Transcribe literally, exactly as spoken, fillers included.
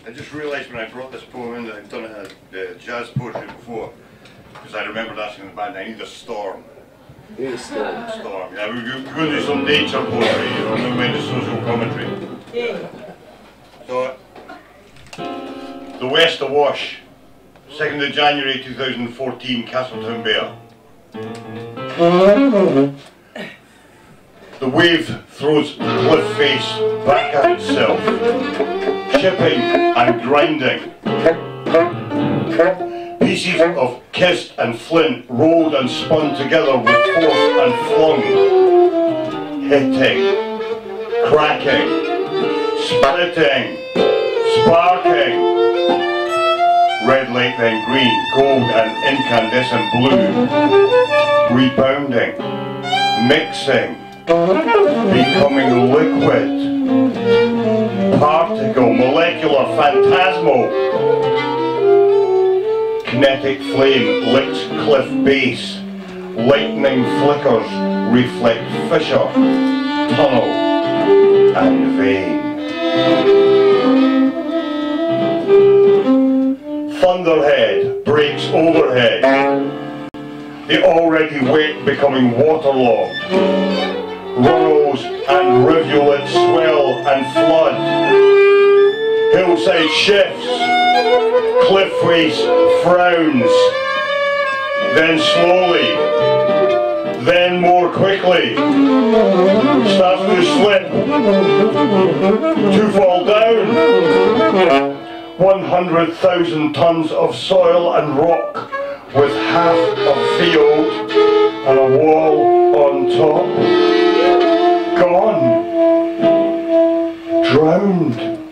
I just realised when I brought this poem in that I've done a, uh, jazz poetry before, because I remembered asking the band, I need a storm. Need a storm. Storm. Yeah, we're going to do some nature poetry, you know, never mind the social commentary. Yeah. So, The West Awash, second of January two thousand fourteen, Castletown, Bhéal. The wave throws the cliff face back at itself, chipping and grinding. Pieces of kist and flint rolled and spun together with force and flung, hitting, cracking, splitting, sparking. Red light then green, gold and incandescent blue, rebounding, mixing, becoming liquid, particle, molecular, phantasmal. Kinetic flame licks cliff base, lightning flickers reflect fissure, tunnel and vein. Thunderhead breaks overhead, the already wet becoming waterlogged. Runnels and rivulets swell and flood. Hillside shifts, cliff face frowns, then slowly, then more quickly, starts to slip, to fall down. one hundred thousand tons of soil and rock, with half a field and a wall on top. Gone, drowned.